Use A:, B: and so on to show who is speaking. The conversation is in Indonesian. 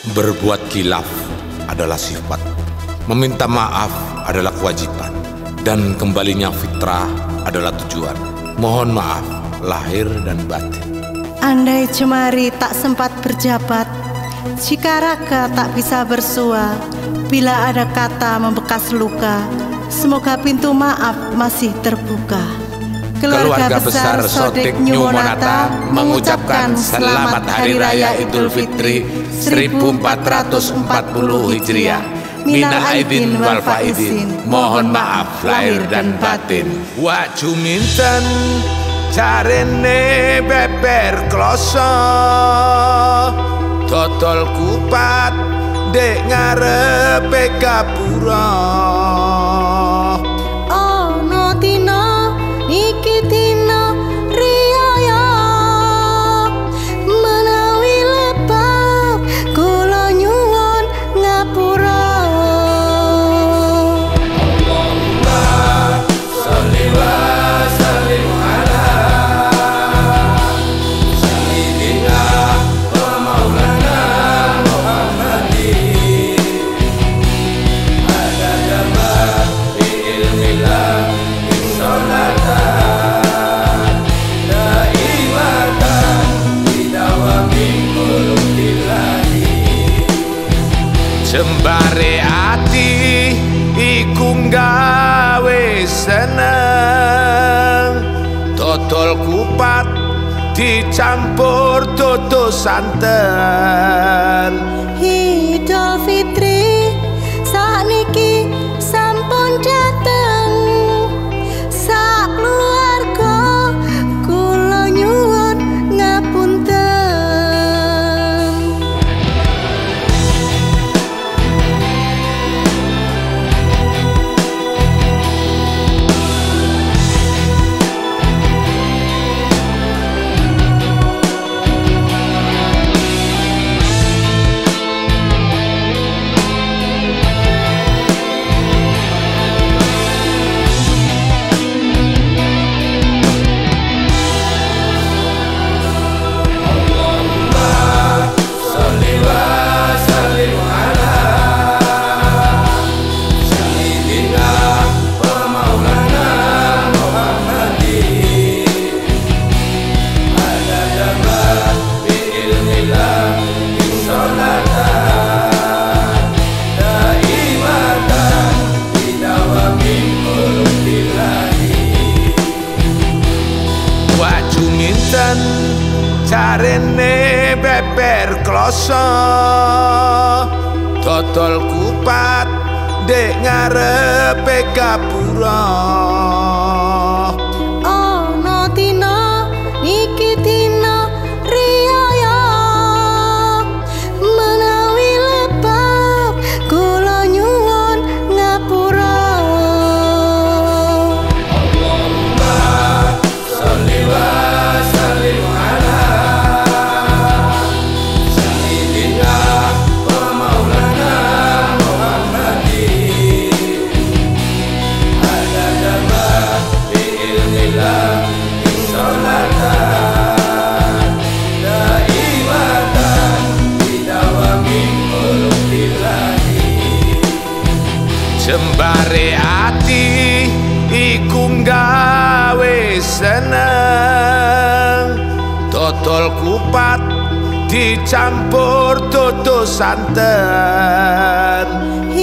A: Berbuat khilaf adalah sifat, meminta maaf adalah kewajiban, dan kembalinya fitrah adalah tujuan. Mohon maaf lahir dan batin.
B: Andai jemari tak sempat berjabat, jika raga tak bisa bersua, bila ada kata membekas luka, semoga pintu maaf masih terbuka.
A: Keluarga besar Sodik New Monata mengucapkan selamat Hari Raya Idul Fitri 1440 Hijriah. Minal aidin wal faizin, mohon maaf lahir dan batin. Wa juminten jarene beber kloso, dodol kupat dek ngarepe gapura.
B: Ono dina iki dina riyaya, menawi lebab kula nyuwun ngapura.
A: Allahumma sholli wa sallim ala sayyidina wa maulana Muhammadin adada ma bi ilmillah sholatan daimatan bidawami qulubillahi. Jembare ati iku nggawe seneng, dodol kupat dicampur dodo santen.
B: Idul Fitri sakniki sampun dateng, sak keluarga kula nyuwun ngapunten. Jarene beber kloso, dodol kupat dek ngarepe gapura. Ono dina iki dina riyaya, menawi lebab kula nyuwun ngapura.
A: Allahumma sholli wa sallim ala sayyidina wa maulana Muhammadin adada ma bi ilmillah sholatan daimatan bidawami qulubillahi. Jembare ati iku nggawe seneng, dodol kupat dicampur dodo santen.